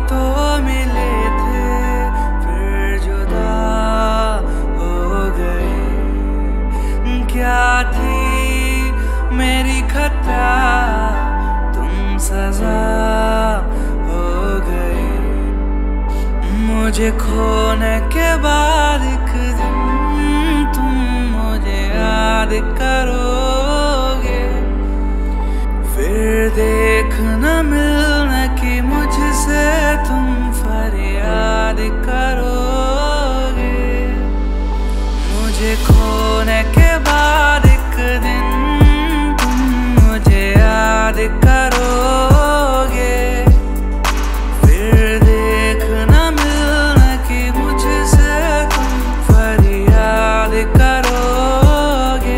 तो मिले थे फिर जुदा हो गए। क्या थी मेरी खता तुम सजा हो गए। मुझे खोने के बाद एक दिन तुम मुझे याद करोगे। फिर देखना मिलना कि मुझसे तुम फरियाद करोगे। मुझे खोने के बाद एक दिन तुम मुझे याद करोगे। फिर देखना मिलना कि मुझसे तुम फरियाद करोगे।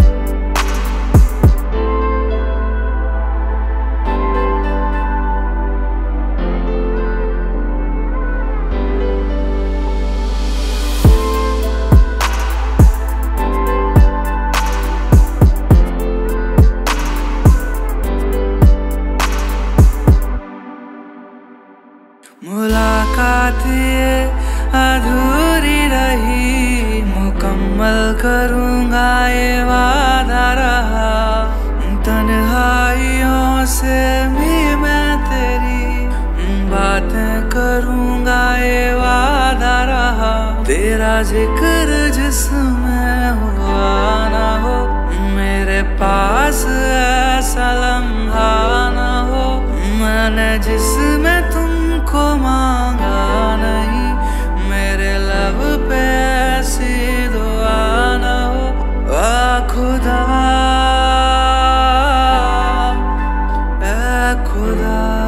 मुलाकात ये अधूरी रही, मुकम्मल करूँगा ये वादा रहा। तन्हाइयों से भी मैं तेरी बातें करूँगा ये वादा रहा। तेरा जिक्र जिसमें हुआ ना हो, मेरे पास ऐसा लम्हा ना हो। मैंने जिसमें तुमको मांगा नहीं, मेरे लब पे ऐसी दुआ ना हो। खुदा, ऐ खुदा।